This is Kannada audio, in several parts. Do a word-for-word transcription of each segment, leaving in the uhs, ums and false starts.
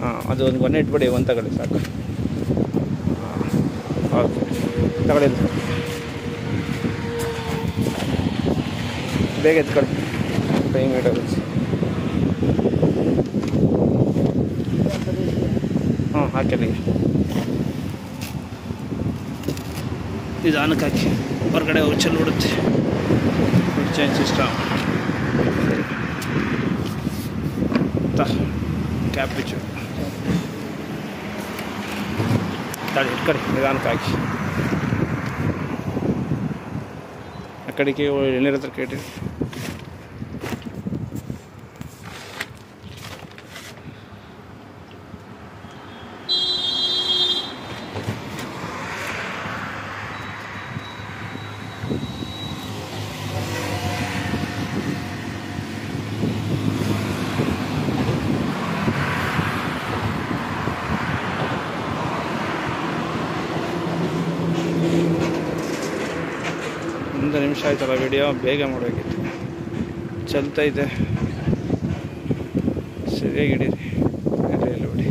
ಹಾಂ ಅದು ಒಂದು ಒನ್ ಇಟ್ಬಿಡಿ, ಒಂದು ತಗೊಳ್ಳಿ ಸಾಕು. ಹಾಂ ಓಕೆ ತಗೊಳ್ಳಿ ಸರ್, ಬೇಗ ಎತ್ಕೊಳ್ಳಿ, ಟೈಮ್ ಇಡೋದು. ಹಾಂ ಹಾಕಿರಿ, ನಿಧಾನಕ್ಕೆ ಹಾಕಿ, ಹೊರಗಡೆ ಹೋಗಿ ಚೆಲ್ಬಿಡುತ್ತೆ. ಚೇಂಜ್ ಸಿಸ್ಟಮ್ ಕ್ಯಾಪ್ ಬಿಚ್ಚು ತಾಳಿ ಇಟ್ಕಡೆ, ನಿಧಾನಕ್ಕೆ ಹಾಕಿ ಆ ಕಡೆಗೆ ಎಣ್ಣೀರ ಹತ್ರ ಕೇಳಿ. ಒಂದು ನಿಮಿಷ ಆಯ್ತಲ್ಲ ವಿಡಿಯೋ, ಬೇಗ ಮಾಡಬೇಕಿತ್ತು. ಚಲ್ತೈತೆ, ಸರಿಯಾಗಿ ಹಿಡೀರಿ, ಎಲ್ಲಿ ಬಿಡಿ.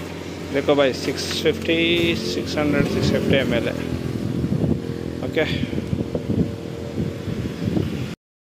देखो भाई six fifty six hundred six fifty M L है. ओके.